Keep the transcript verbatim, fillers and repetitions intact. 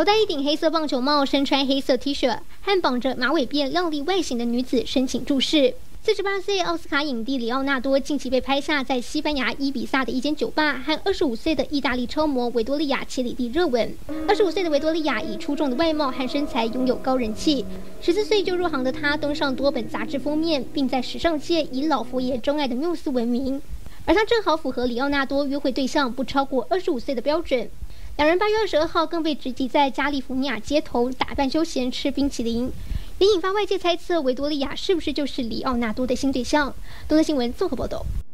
头戴一顶黑色棒球帽，身穿黑色 T 恤，和绑着马尾辫、靓丽外形的女子深情注视。四十八岁奥斯卡影帝里奥纳多近期被拍下在西班牙伊比萨的一间酒吧，和二十五岁的意大利超模维多利亚·切里蒂热吻。二十五岁的维多利亚以出众的外貌和身材拥有高人气，十四岁就入行的她登上多本杂志封面，并在时尚界以老佛爷钟爱的缪斯闻名。而她正好符合里奥纳多约会对象不超过二十五岁的标准。两人八月二十二号更被直击在加利福尼亚街头打扮休闲吃冰淇淋，也引发外界猜测维多利亚是不是就是里奥纳多的新对象。东森新闻综合报道。